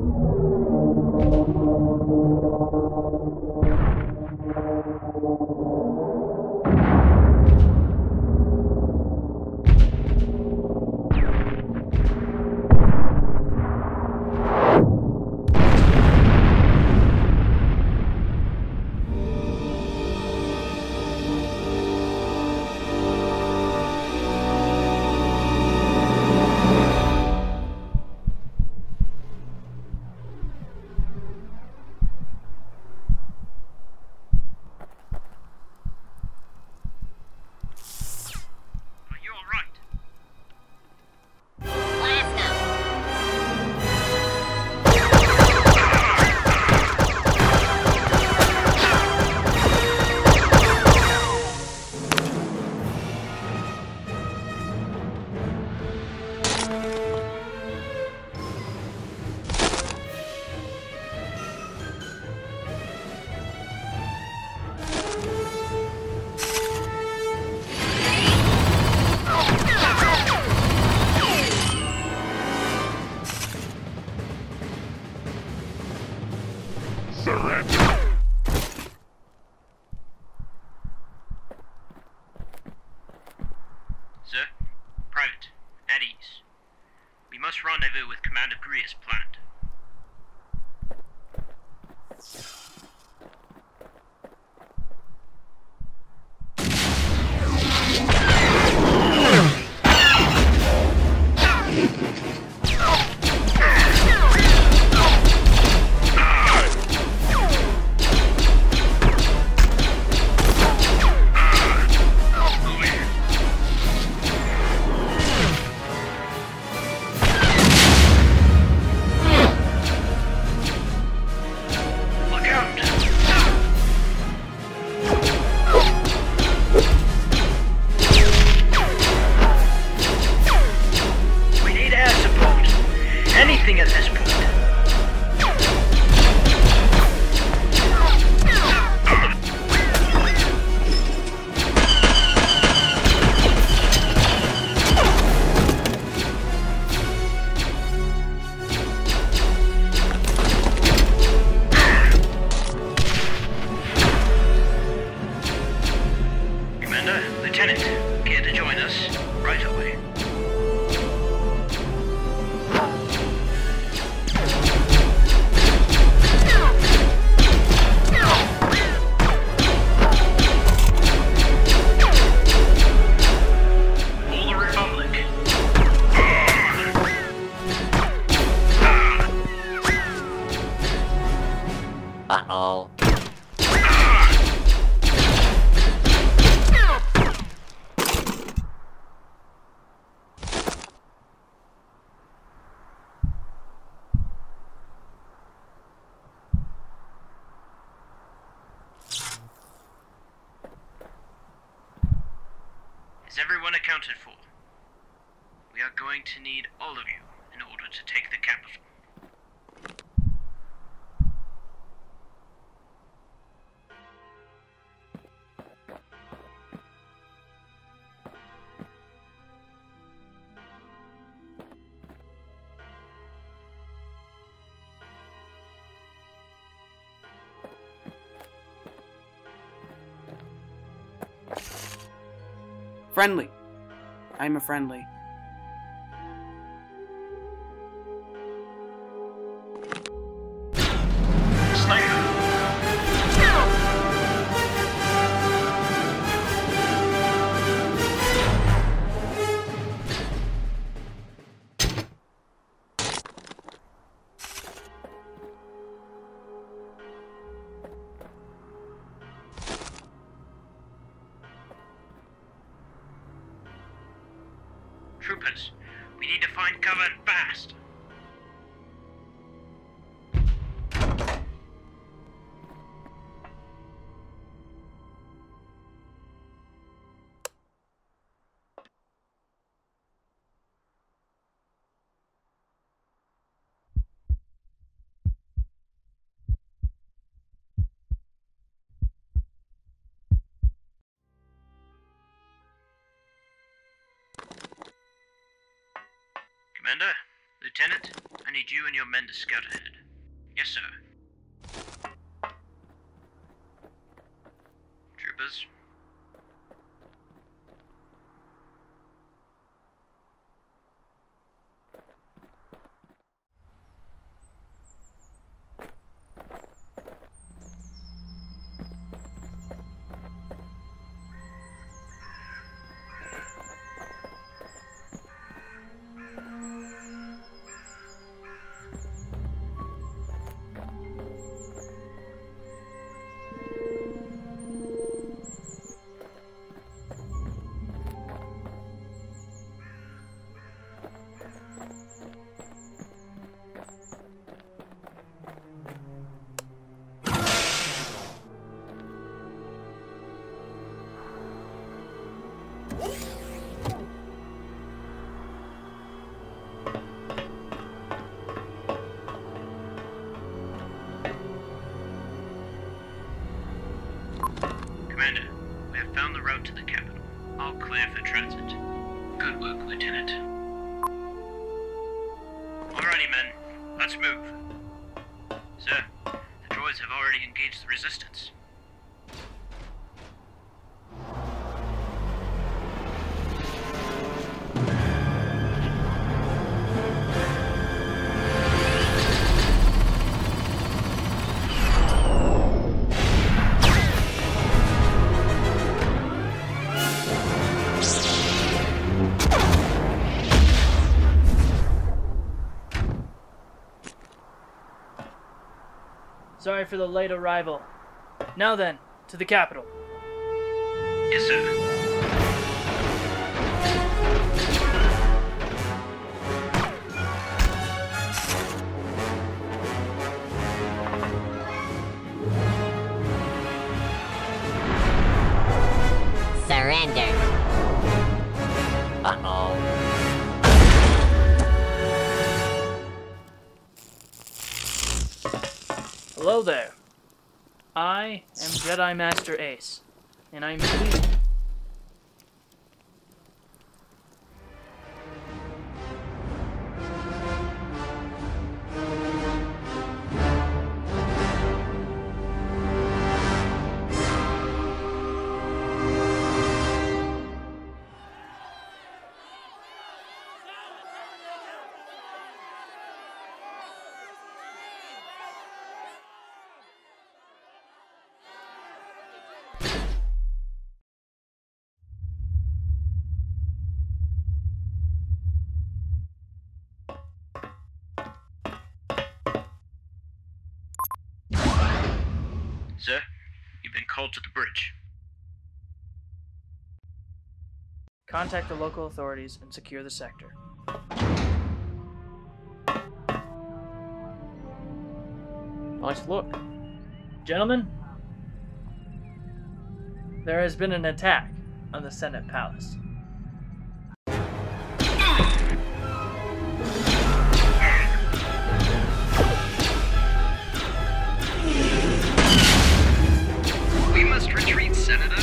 Sir? Private. At ease. We must rendezvous with Commander Griskey planned. At this point. Commander, Lieutenant, care to join us right away? Uh-oh. Is everyone accounted for? We are going to need all of you in order to take the capital. Friendly. I'm a friendly. Troopers, we need to find cover and fast. Commander, Lieutenant, I need you and your men to scout ahead. Yes, sir. Troopers. Commander, we have found the route to the capital. All clear for transit. Good work, Lieutenant. Alrighty, men. Let's move. Sir, the droids have already engaged the resistance. Sorry for the late arrival. Now then, to the capital. Yes, sir. Surrender. Uh-oh. Hello there. I am Jedi Master Ace, and I'm pleased. Sir, you've been called to the bridge. Contact the local authorities and secure the sector. Nice look. Gentlemen, there has been an attack on the Senate Palace. We must retreat, Senator.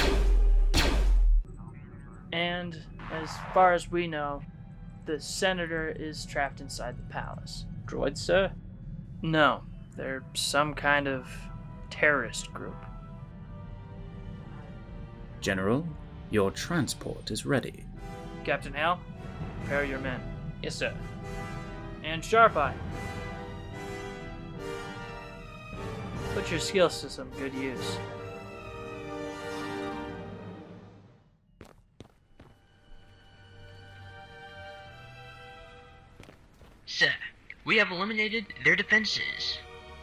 And as far as we know, the senator is trapped inside the palace. Droids, sir? No, they're some kind of terrorist group. General, your transport is ready. Captain Hal, prepare your men. Yes, sir. And Sharpeye, put your skills to some good use. Sir, we have eliminated their defenses.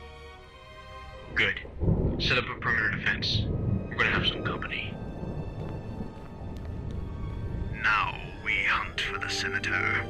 Good. Set up a perimeter defense. We're gonna have some company. Now we hunt for the Senator.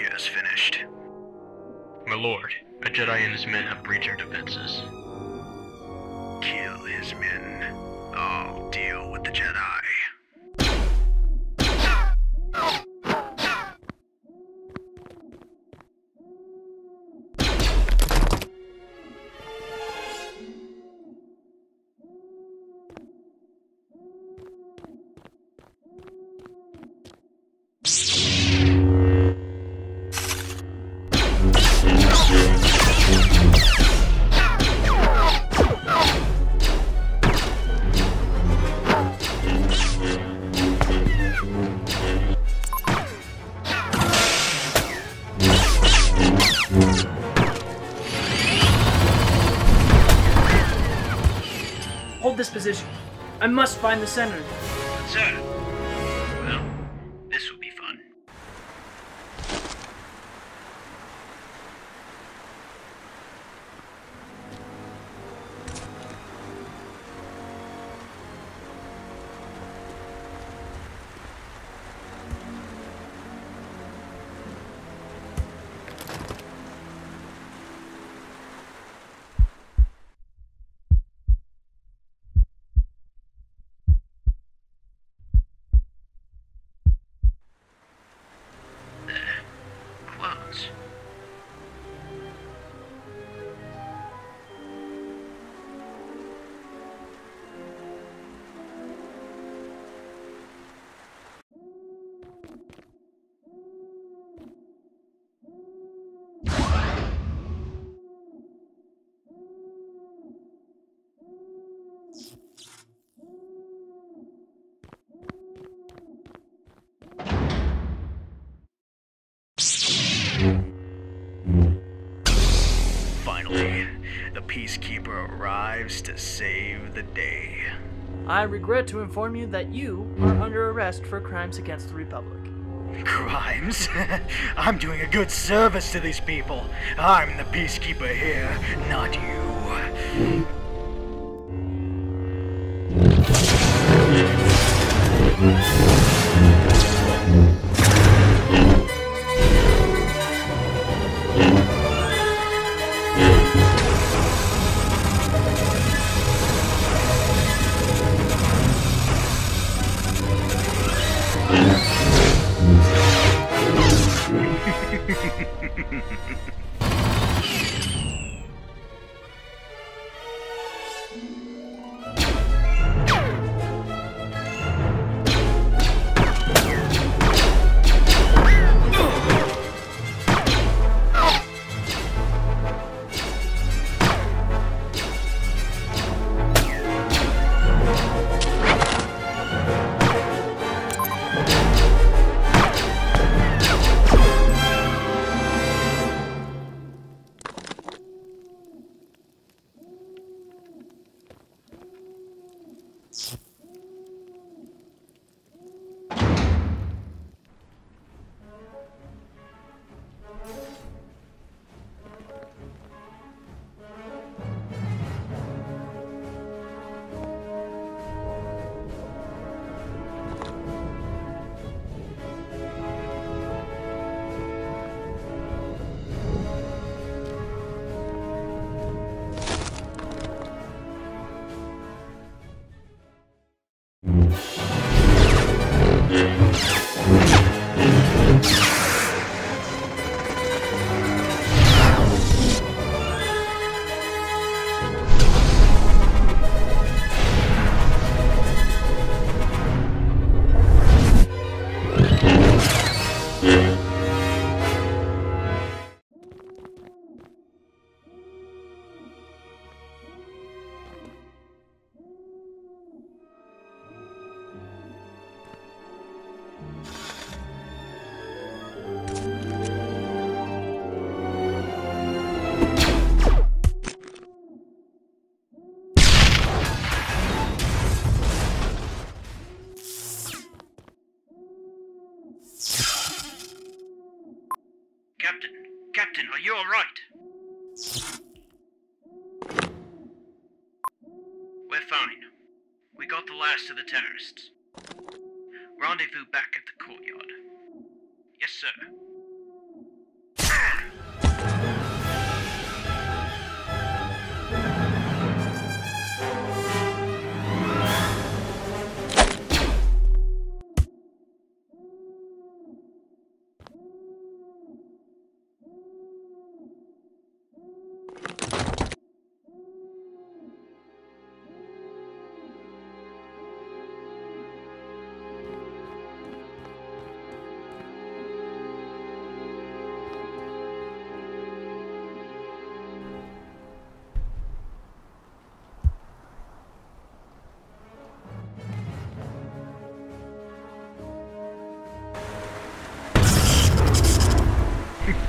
just finished. My lord, a Jedi and his men have breached our defenses. Kill his men. I'll deal with the Jedi. Hold this position. I must find the senator. Sir. Well, this will be fun. Clones. Finally, the Peacekeeper arrives to save the day. I regret to inform you that you are under arrest for crimes against the Republic. Crimes? I'm doing a good service to these people. I'm the Peacekeeper here, not you. Captain, are you alright? We're fine. We got the last of the terrorists. Rendezvous back at the courtyard. Yes, sir.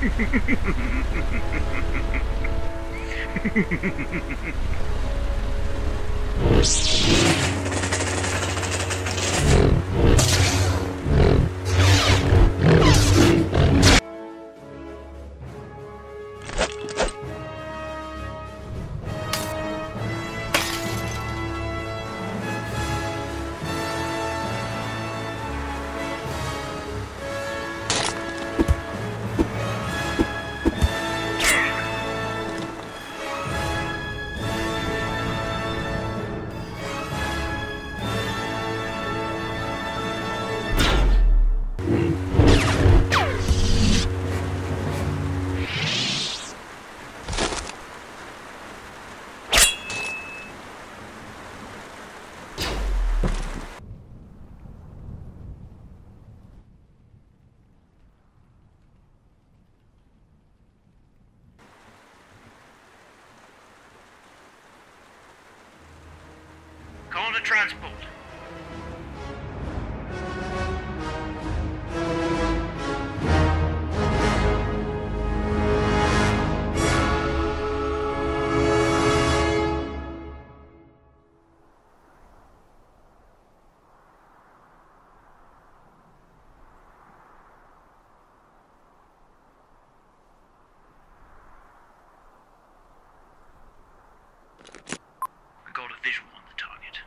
Call to transport. I got a visual on the target.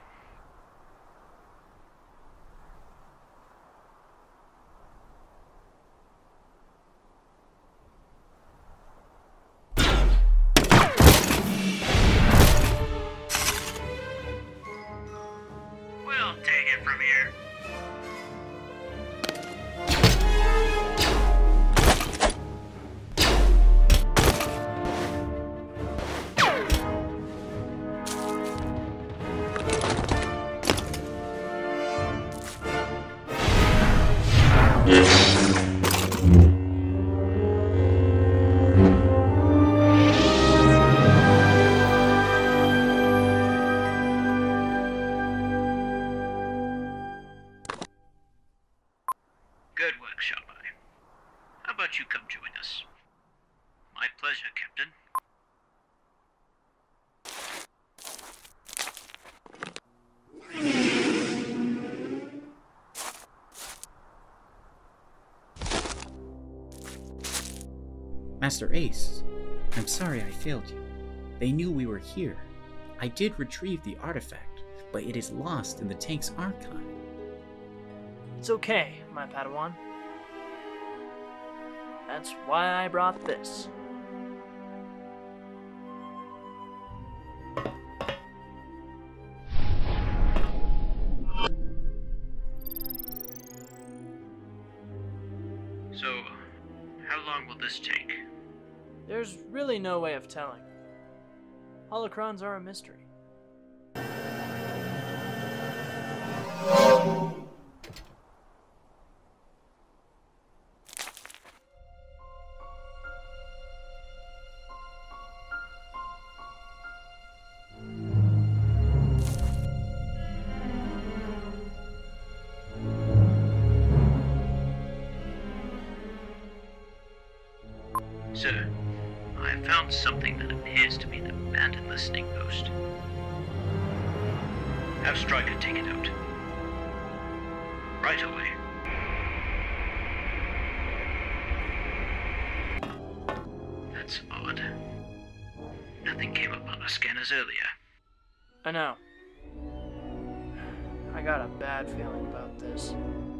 We'll take it from here. Good work, Sharpeye. How about you come join us? My pleasure, Captain. Master Ace, I'm sorry I failed you. They knew we were here. I did retrieve the artifact, but it is lost in the tank's archive. It's okay, my Padawan. That's why I brought this. So, how long will this take? There's really no way of telling. Holocrons are a mystery. Sir, I have found something that appears to be an abandoned listening post. Have Striker take it out. Right away. That's odd. Nothing came up on our scanners earlier. I know. I got a bad feeling about this.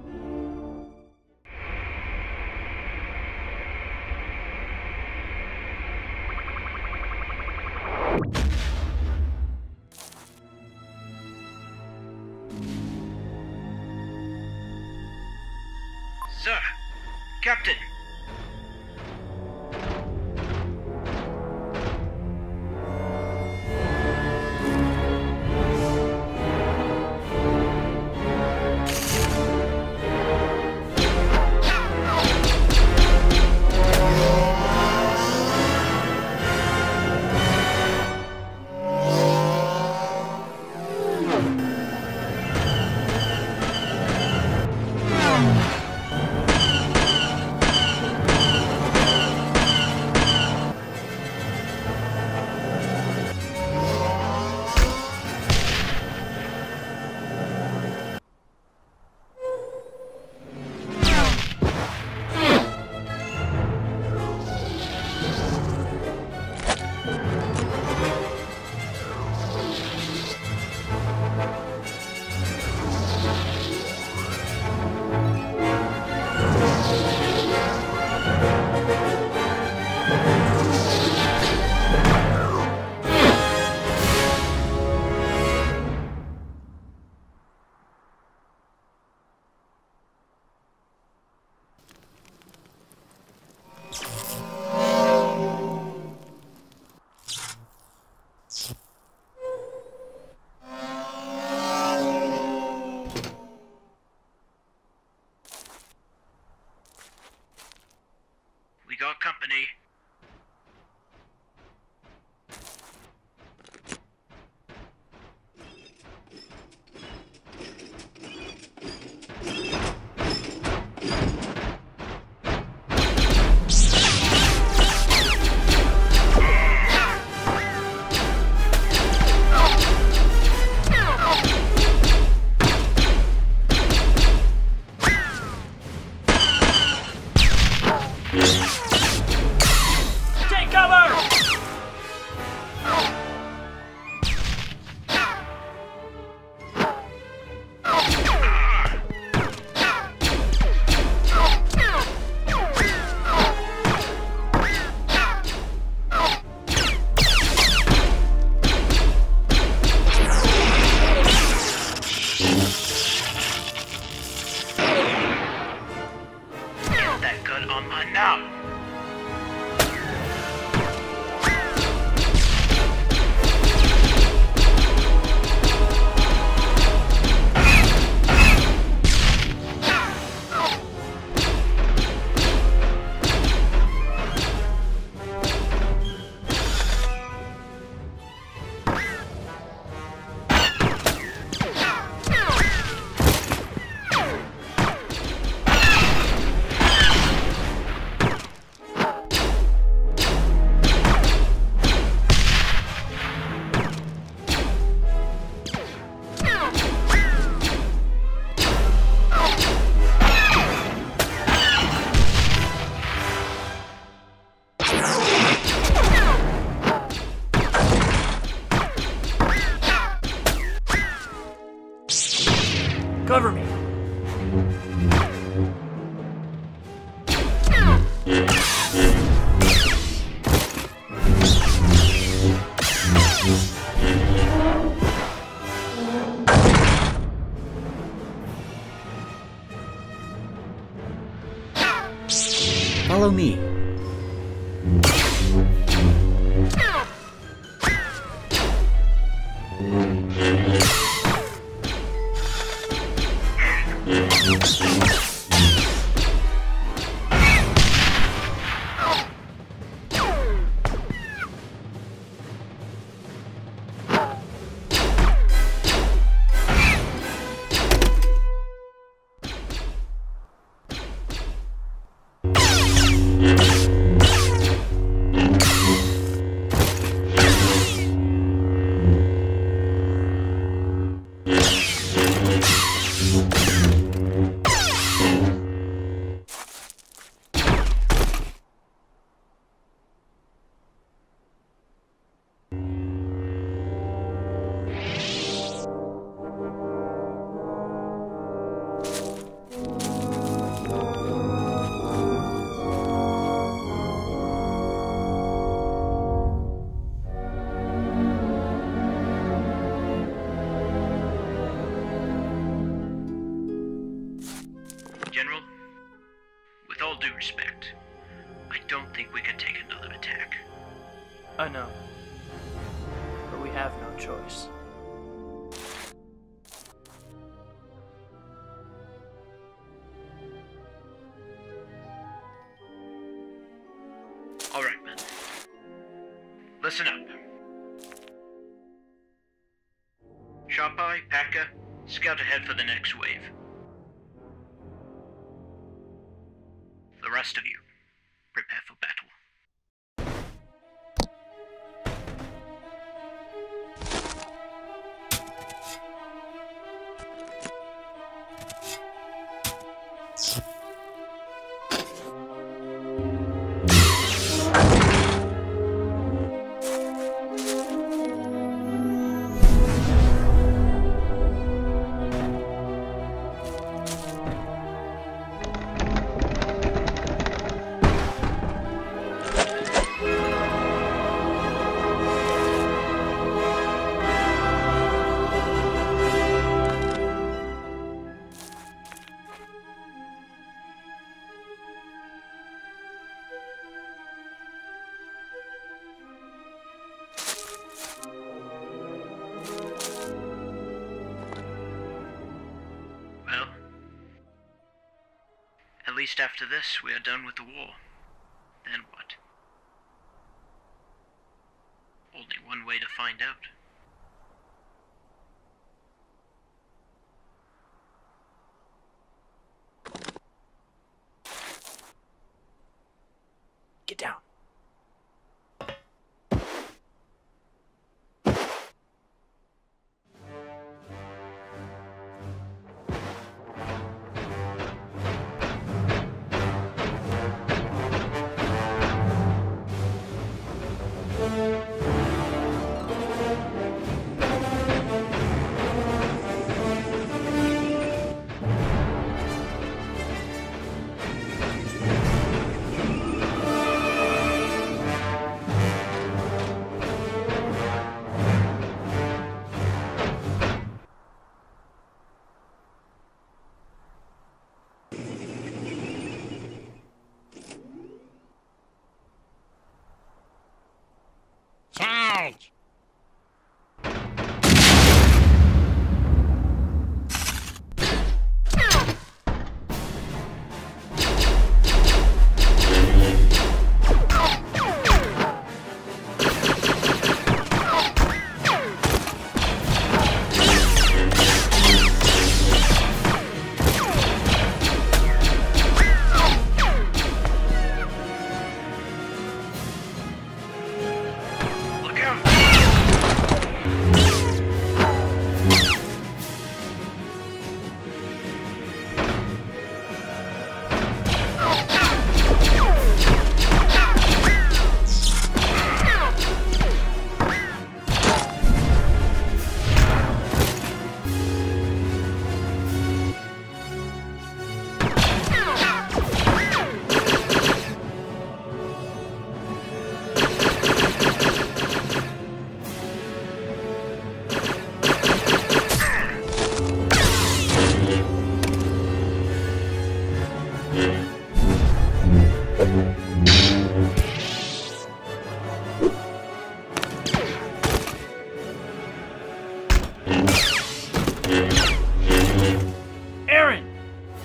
Sir! Captain! Cover me. Follow me. General, with all due respect, I don't think we can take another attack. I know. But we have no choice. Alright, men. Listen up. Sharpeye, Packer, scout ahead for the next wave. The rest of you, prepare for battle. At least after this, we are done with the war. Then what? Only one way to find out. Get down.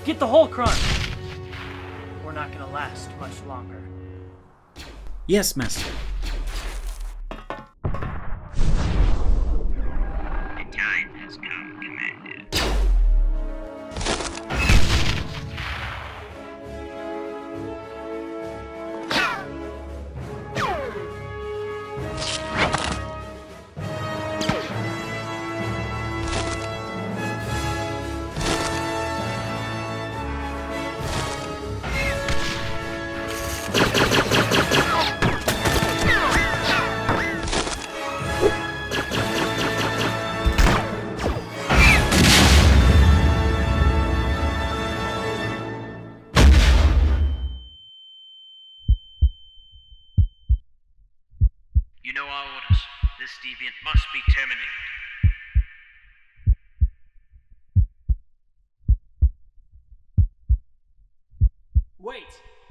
Get the holocron! We're not gonna last much longer. Yes, Master. The time has come, Commander. You know our orders. This deviant must be terminated. Wait!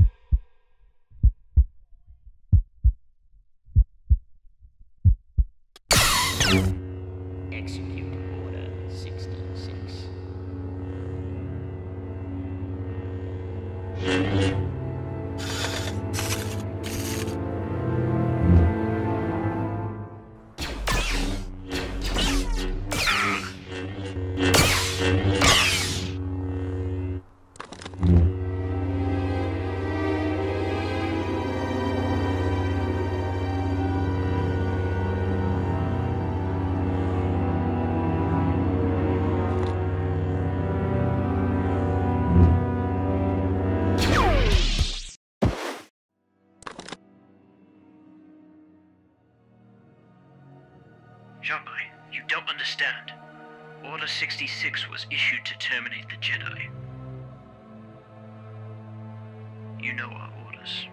Execute Order 66. Sharpeye, you don't understand. Order 66 was issued to terminate the Jedi. You know our orders.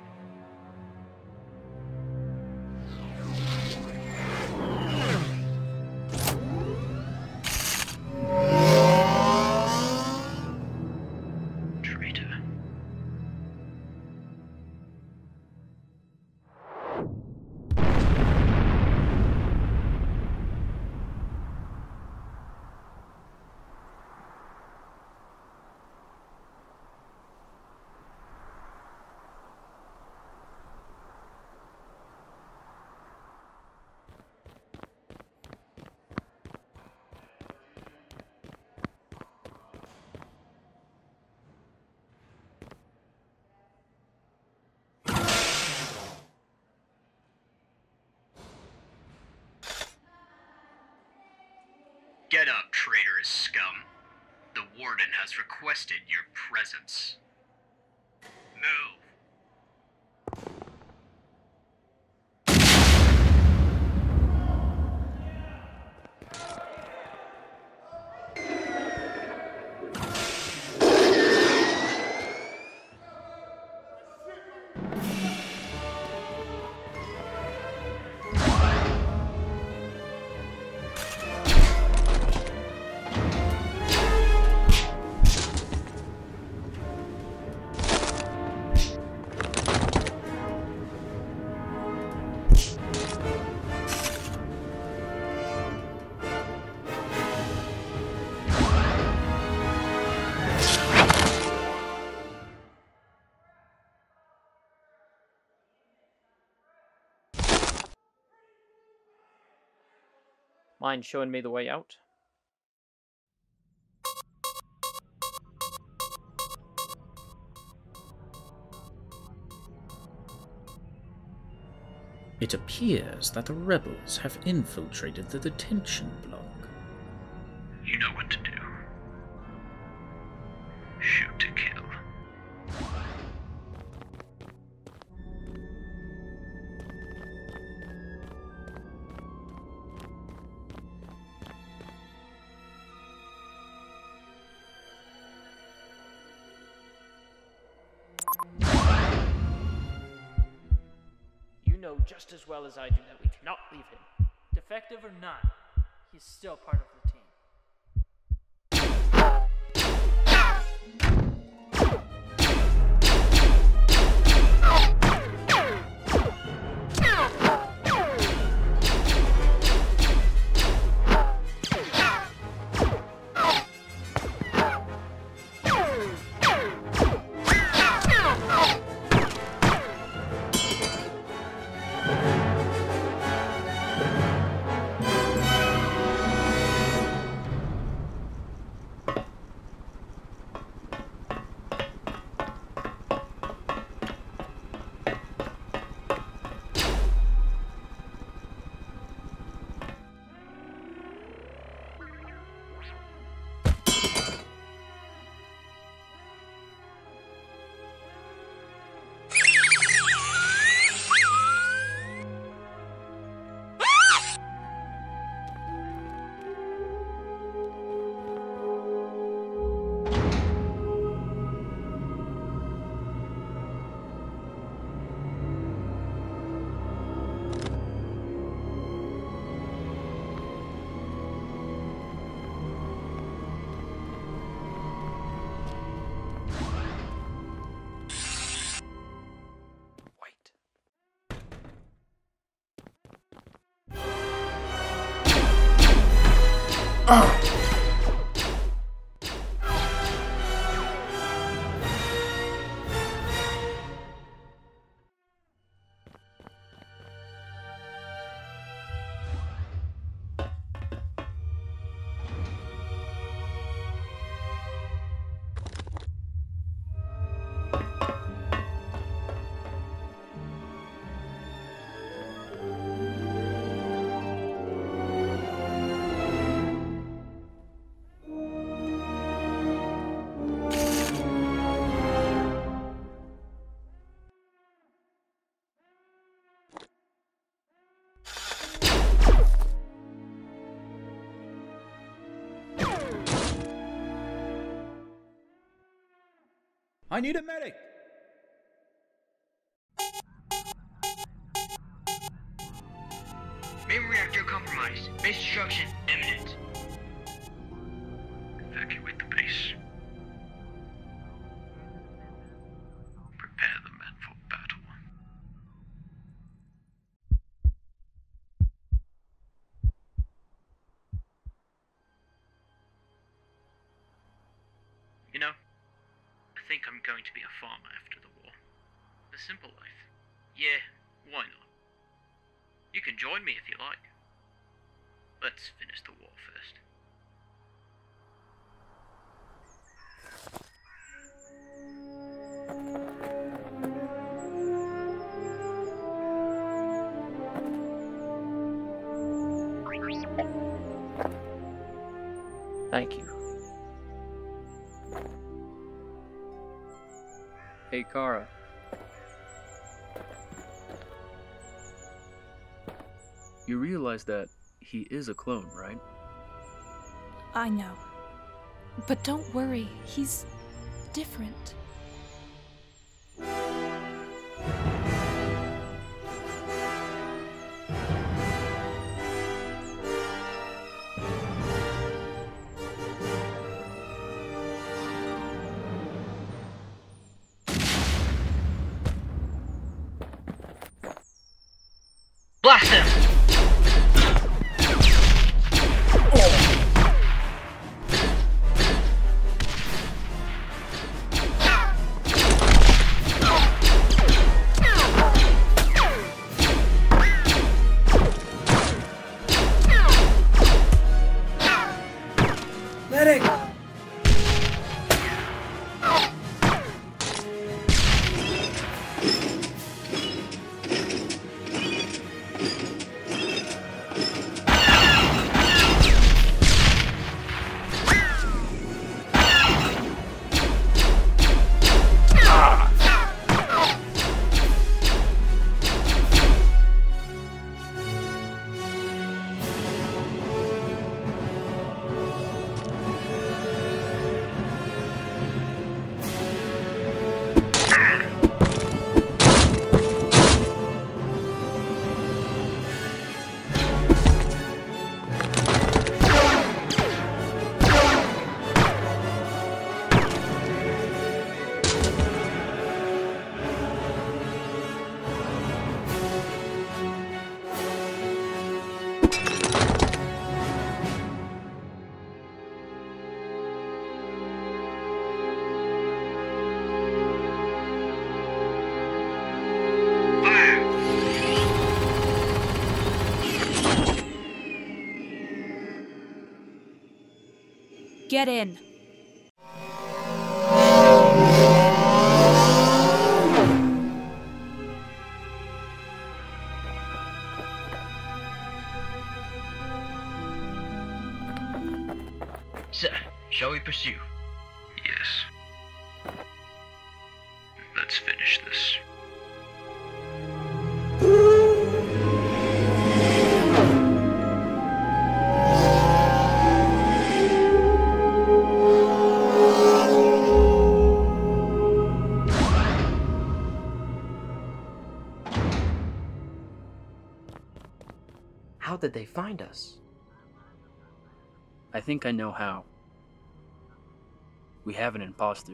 Traitor. Get up, traitorous scum. The Warden has requested your presence. Move. Mind showing me the way out? It appears that the rebels have infiltrated the detention block. You know what to do. Shoot to kill. You know just as well as I do that we cannot leave him. Defective or not, he's still part of the team. I need a medic! Main reactor compromised. Base destruction imminent. Evacuate the base. Prepare the men for battle. You know, I think I'm going to be a farmer after the war. A simple life. Yeah, why not? You can join me if you like. Let's finish the war first. Thank you. Hey, Kara. You realize that he is a clone, right? I know. But don't worry, he's different. Blast him! Medic! Get in. Sir, shall we pursue? Yes. Let's finish this. How did they find us? I think I know how. We have an imposter.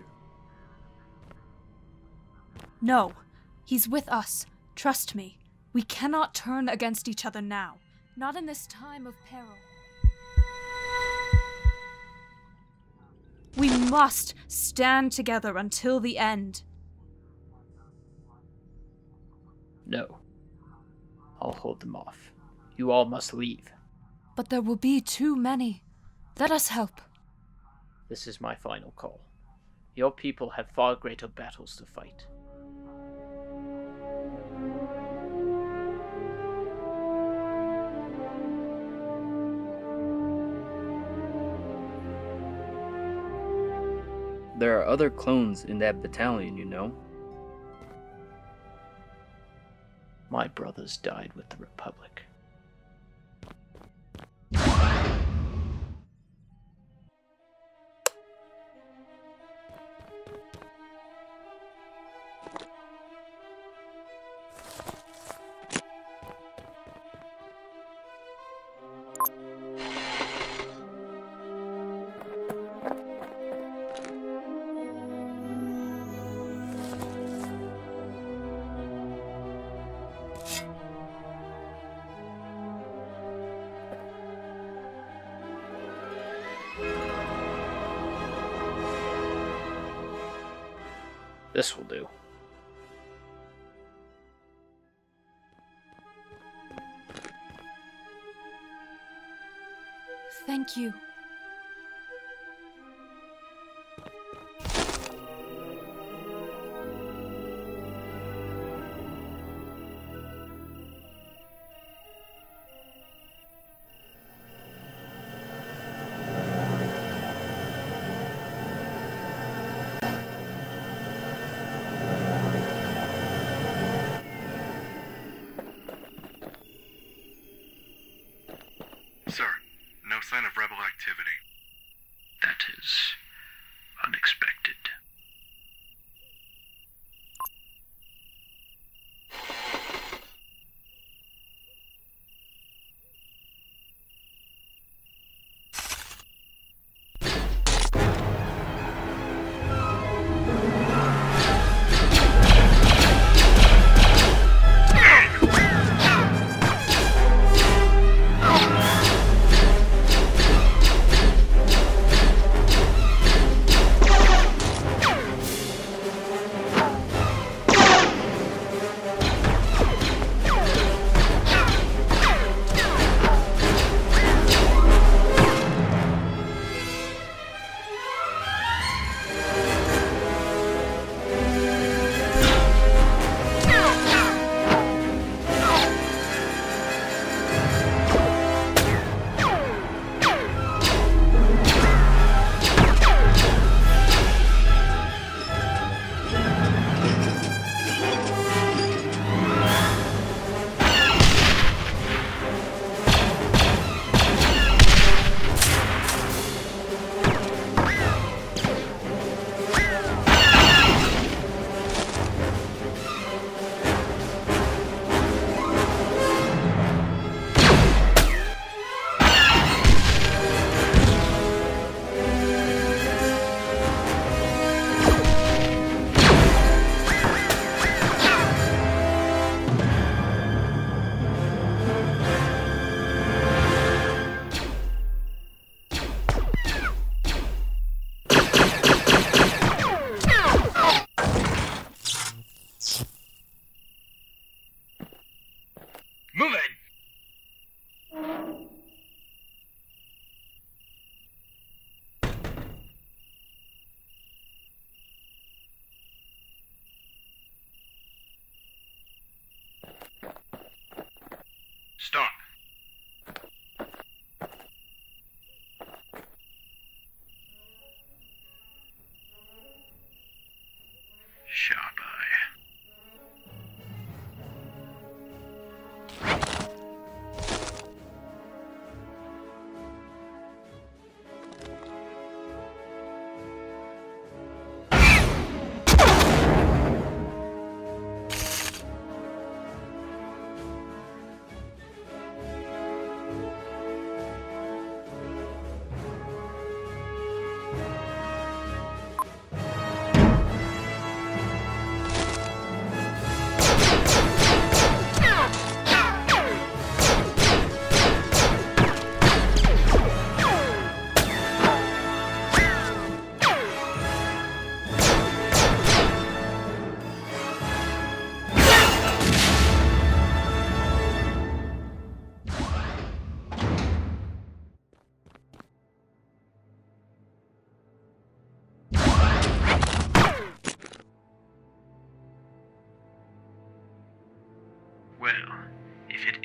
No, he's with us. Trust me. We cannot turn against each other now. Not in this time of peril. must stand together until the end. No. I'll hold them off. You all must leave. But there will be too many. Let us help. This is my final call. Your people have far greater battles to fight. There are other clones in that battalion, you know. My brothers died with the Republic. This will do. Thank you. Sir, no sign of rebel activity. That is unexpected.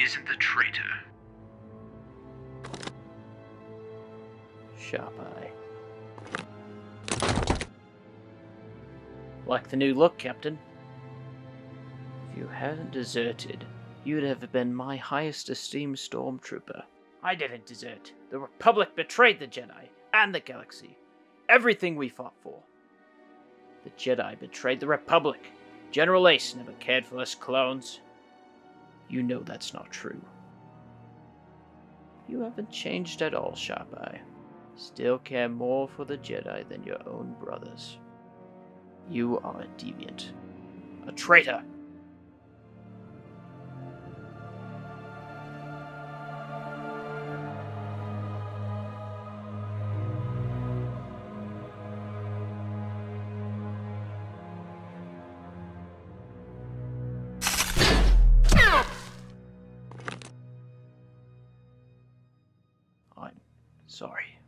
isn't the traitor. Sharpeye. Like the new look, Captain. If you hadn't deserted, you'd have been my highest esteemed stormtrooper. I didn't desert. The Republic betrayed the Jedi and the galaxy. Everything we fought for. The Jedi betrayed the Republic. General Ace never cared for us clones. You know that's not true. You haven't changed at all, Sharpeye. Still care more for the Jedi than your own brothers. You are a deviant. A traitor! I'm sorry.